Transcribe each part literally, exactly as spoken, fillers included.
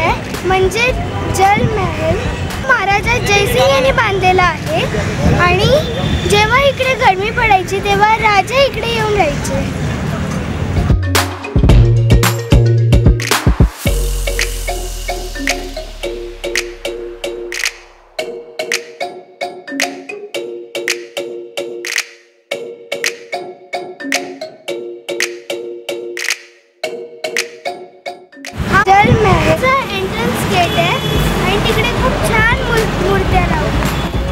आहे म्हणजे जल महल. महाराजा जयसिंग यांनी बांधलेला आहे आणि जेव्हा इकडे गरमी पडायची तेव्हा राजा इकडे येऊन राहायचे. जल महलचा एंट्रन्स गेट आहे आणि तिकडे खूप छान मूर्त्या लावतात.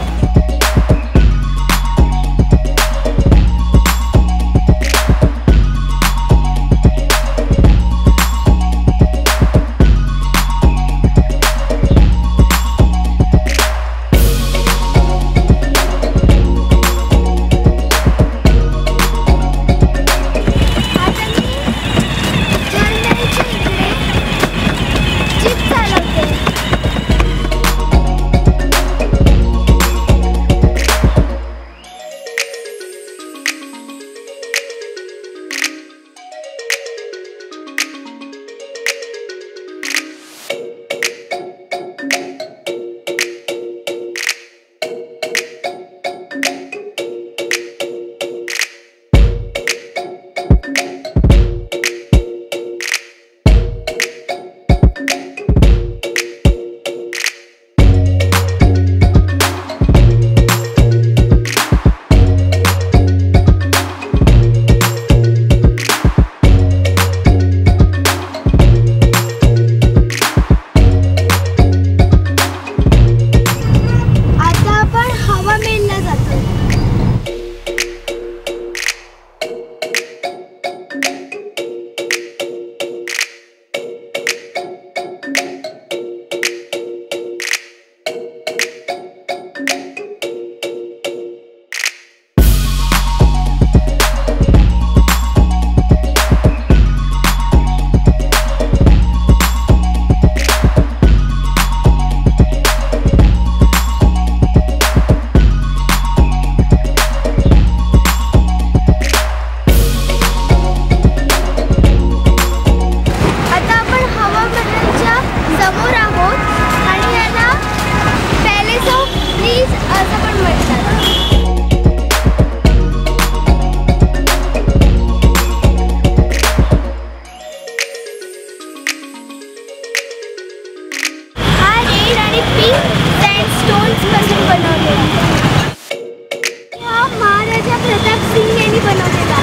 महाराजा प्रताप सिंग यांनी बनवलेला.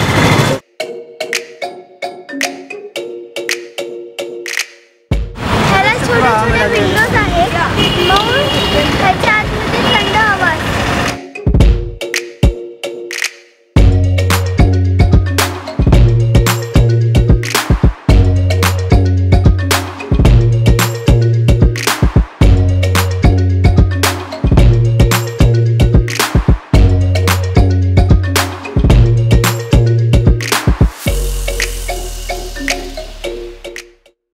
त्याला छोटे छोटे विंडोज आहेत.